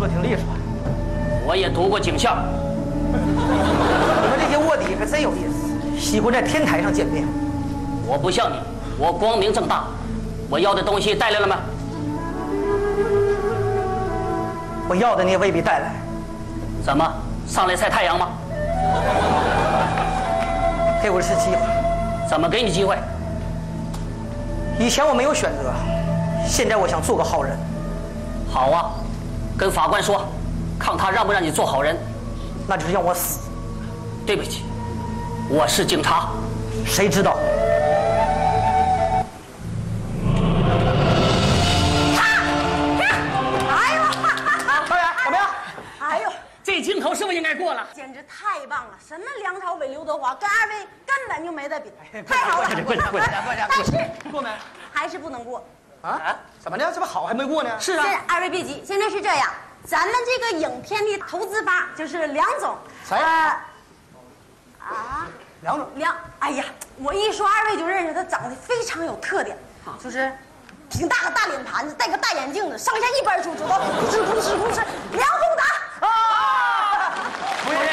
得挺利索。 我也读过警校。 你们这些卧底可真有意思，喜欢在天台上见面。 我不像你，我光明正大。我要的东西带来了吗？ 我要的你也未必带来。 怎么上来晒太阳吗？ 给我一次机会。 怎么给你机会？ 以前我没有选择，现在我想做个好人。 好啊，跟法官说，看他让不让你做好人。 那就是让我死。 对不起，我是警察。 谁知道？ 哎呦， 导演怎么样？ 哎呦， 这镜头是不是应该过了？ 简直太棒了！什么梁朝伟、刘德华，跟二位根本就没得比，太好了！但是过没？ 还是不能过。 啊？怎么的？这不好还没过呢？ 是啊。 二位别急，现在是这样，咱们这个影片的投资方就是梁总。 谁？梁总。 哎呀，我一说二位就认识他，长得非常有特点，就是挺大个大脸盘子，戴个大眼镜子，上下一般出，知道不是梁宏达啊！不认识。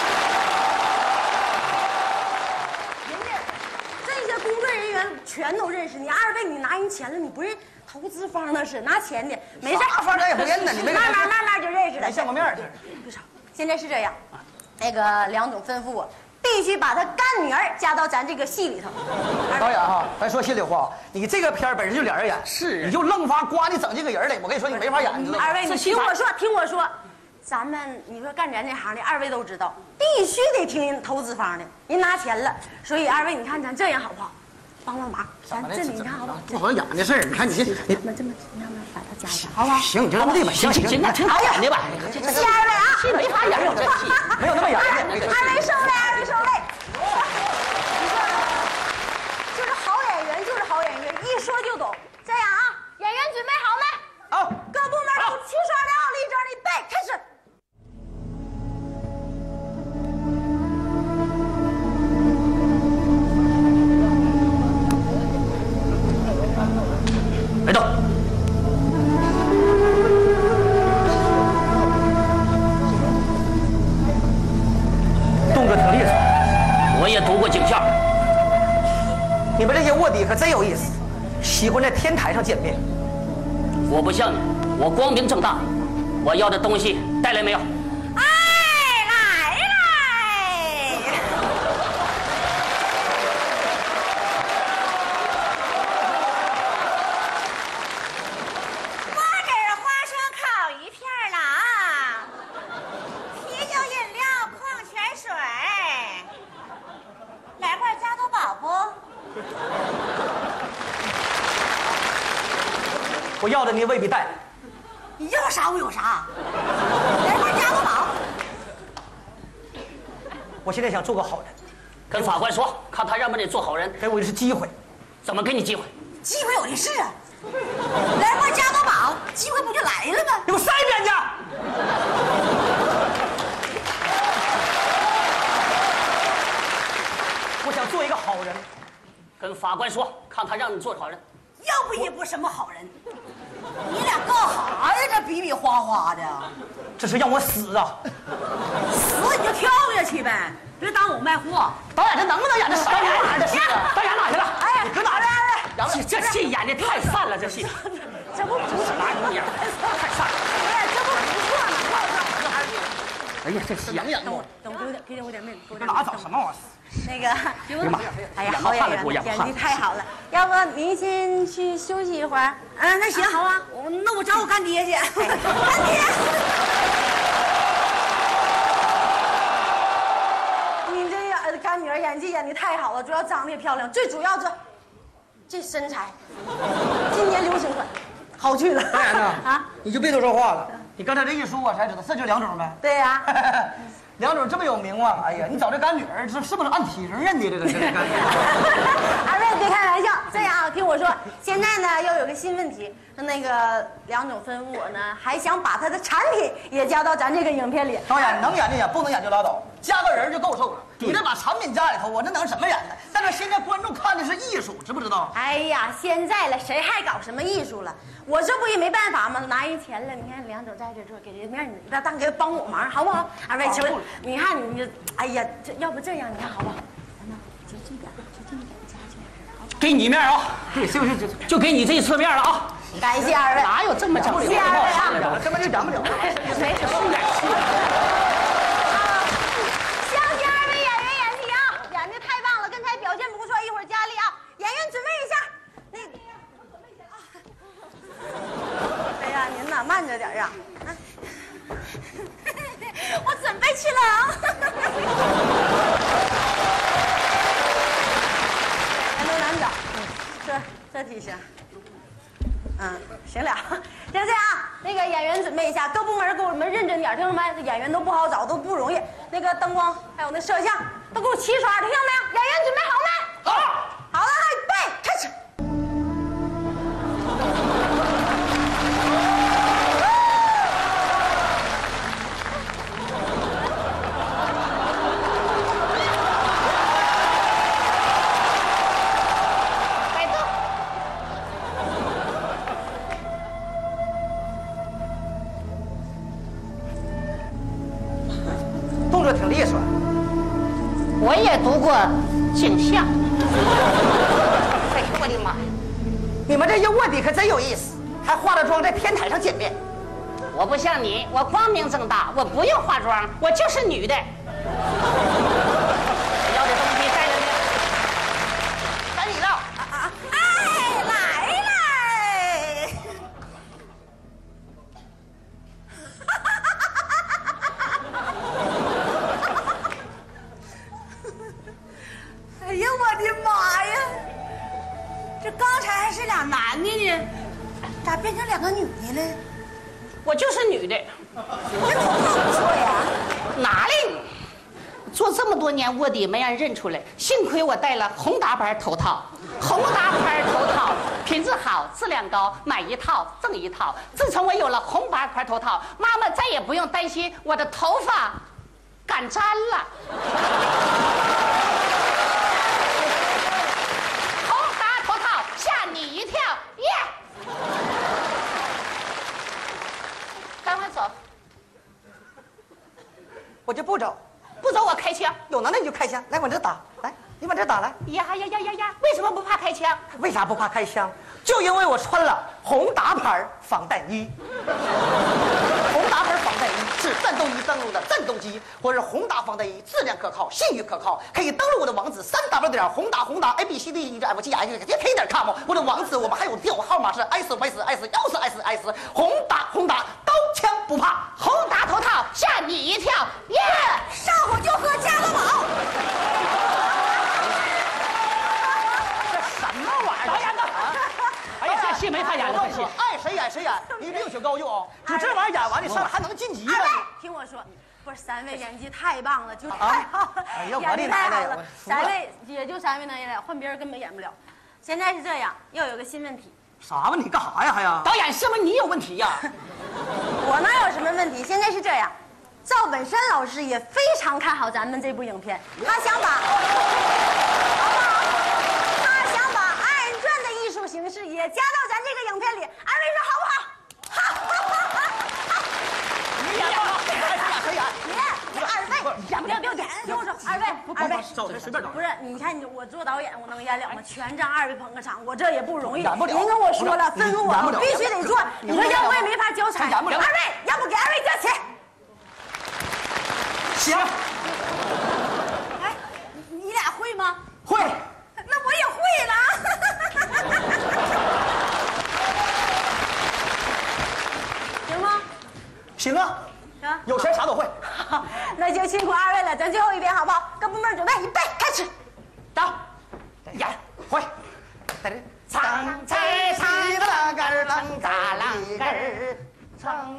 人家这些工作人员全都认识你，二位你拿人钱了，你不认？投资方那是拿钱的，没事。 啥方咱也不认呢，你没慢慢就认识了。 没见过面这。 不少。现在是这样，那个梁总吩咐我，必须把他干女儿加到咱这个戏里头。 导演哈，咱说心里话，你这个片儿本身就俩人演， 是你就愣发刮你整这个人来，我跟你说你没法演，你知道吗？ 二位，你听我说，咱们你说干咱这行的，二位都知道，必须得听人投资方的，人拿钱了，所以二位你看咱这样好不好？帮忙，咱这里你看好不好？ 不好演的事儿，你看你这， 你们把它加一下，好不好？ 行，你就这么地吧，行， 那挺好演的吧？ 谢谢二位啊， 没法演了，这戏没有那么演的。 二位受累。就是好演员，一说就懂。这样啊，演员准备好没？ 好， 各部门都齐刷的啊，立正预备，开始。 别动！ 动作挺利索。 我也读过警校。 你们这些卧底可真有意思，喜欢在天台上见面。 我不像你，我光明正大。我要的东西带来没有？ 哎，来。 我这儿花生烤鱼片了啊，啤酒、饮料、矿泉水，来块加多宝不？ 我要的你未必带来。 你要啥我有啥，来块加多宝。 我现在想做个好人， 跟法官说，看他让不让你做好人。 给我一次机会。 怎么给你机会？ 机会有的是啊，来块加多宝，机会不就来了吗？ 给我塞边去！我想做一个好人， 跟法官说，看他让你做好人。 要不也不是什么好人，你俩干啥呀？这比比划划的， 这是让我死啊！ 死你就跳下去呗，别耽误我卖货。 导演这能不能演？这啥演法？这是导演哪去了？ 哎， 你搁哪去？ 这戏演的太散了，这戏。 这不不是哪有演太散了？ 哎，这不不错呢， 哎呀，这戏演等我给我点面，给我点哪找什么玩意儿？ 那个，哎呀， 演好演员， 演演技太好了。要不您先去休息一会儿？那行，好啊。那我找我干爹去。干爹，你这干女儿演技演的太好了，主要长得也漂亮，最主要这身材，今年流行款，好去了。 导演呢？ 啊， 你就别多说话了。你刚才这一说，我才知道，这就是梁总呗。 对呀。 梁总这么有名望，哎呀，你找这干女儿，这是不是按体型认的？这干女儿。 二位别开玩笑，这样啊，听我说，现在呢要有个新问题，那个梁总吩咐我呢，还想把他的产品也加到咱这个影片里。 导演能演就演，不能演就拉倒，加个人就够受了。 你这把产品加里头，我这能什么演呢？但是现在观众看的是艺术，知不知道？ 哎呀，现在了，谁还搞什么艺术了？我这不也没办法吗？拿人钱了，你看梁总在这做，给人面子，你当给帮我忙，好不好？二位求求，你看你，哎呀，这要不这样，你看好不好？咱们就这点，加去点， 给你面啊！ 对，是不是？ 就给你这一次面了啊！ 感谢二位， 哪有这么讲？ 感谢二位啊！ 这么就讲不了。 没什么演戏。相信二位演员演技啊，演的太棒了，刚才表现不错，一会儿加力啊！演员准备一下，那个。哎呀，您呐，慢着点啊！我准备去了啊！男头男长，这体型。行了，就这样，那个演员准备一下，各部门给我们认真点，听着没？这演员都不好找，都不容易。那个灯光还有那摄像都给我齐刷，听见没有？演员准备好没？ 好， 好了，预备，开始。 动作挺利索。 我也读过镜像。 哎呦我的妈呀！你们这些卧底可真有意思，还化了妆在天台上见面。 我不像你，我光明正大，我不用化妆，我就是女的。要的东西带了没？ 该你了。 哎，来。哎呀，我的妈呀！这刚才还是俩男的呢，咋变成两个女的了？ 我就是女的。 这头发不错呀。 哪里？做这么多年卧底没让人认出来，幸亏我戴了宏达牌头套。宏达牌头套品质好，质量高，买一套赠一套。自从我有了宏达牌头套，妈妈再也不用担心我的头发干粘了。宏达头套吓你一跳，耶！赶快走， 我就不走， 不走我开枪。 有能耐你就开枪，来往这打，来，你往这打来。 呀！为什么不怕开枪？ 为啥不怕开枪？就因为我穿了宏达牌防弹衣。宏达牌防弹衣是战斗机登陆的战斗机，或者宏达防弹衣质量可靠，信誉可靠，可以登录我的网址3w 宏达abcd1fg.com。我的网址我们还有电话号码是 s14s14s 宏达刀枪不怕， 宏达头套吓你一跳，耶！ 上火就喝加多宝。 什么玩意儿？导演呢？哎呀，这戏没他演的，这戏爱谁演谁演，你另求高就啊！就这玩意儿演完，你上来还能晋级呢？ 听我说，不是三位演技太棒了，就太好了， 哎呀，我演的的太好了奶奶！ 三位也就三位能演了，换别人根本演不了。现在是这样，又有个新问题。 啥问题？干啥呀？还呀？ 导演是不是你有问题呀？ 我哪有什么问题？现在是这样，赵本山老师也非常看好咱们这部影片，他想把，好不好？他想把二人转的艺术形式也加到咱这个影片里，二位说好不好？ 你演吧，谁演？ 你二位，演不了，别演。听我说，二位， 找谁随便找。 不是，你看我做导演，我能演了吗？全让二位捧个场，我这也不容易。 演不了您跟我说了，吩咐我， 演不了我必须得做。你说要不我也没法交差。 演不了二位，要不给二位交钱？ 行， 哎，你俩会吗？ 会。 那我也会了。行吗？ 行啊， 行。 有钱啥都会。 那就辛苦二位了，咱最后一遍好不好？各部门准备，预备，开始。 导， 演会。在这唱在西拉根儿啷嘎啷根儿唱。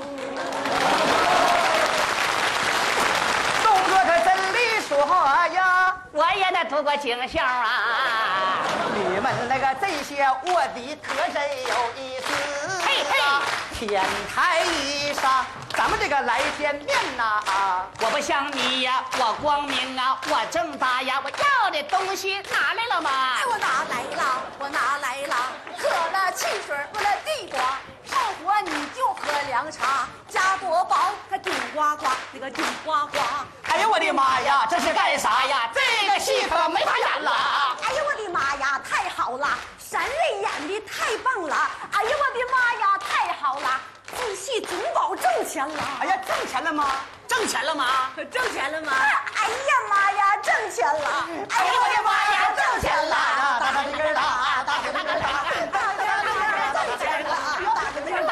动作可真利索呀！ 我也得读过警校啊。 你们那个这些卧底可真有意思。 嘿嘿， 天台上，咱们这这个来见面呐我不像你呀，我光明啊，我正大呀，我要的东西拿来了吗？ 哎，我拿来了，我拿来了，喝了汽水，喝了地瓜，上火你就喝凉茶，加多宝它顶呱呱，那个顶呱呱。 哎呦我的妈呀，这是干啥呀？这个戏可没法演了。 哎呀，我的妈呀，太好了，三位演的太棒了。哎呀，我的妈呀，太好了，这戏总保挣钱了。 哎呀，挣钱了吗？挣钱了吗？ 挣钱了吗？ 哎呀妈呀，挣钱了！哎呀我的妈呀，挣钱了！ 大个子大，大个子大， 挣钱了！挣钱了！哎呀，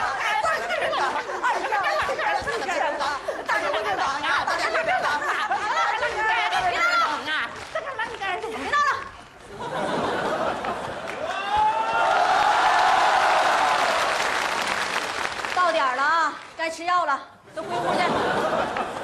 挣钱了！大个子大呀，大个子大！别闹了！到点了啊，该吃药了，都回屋去。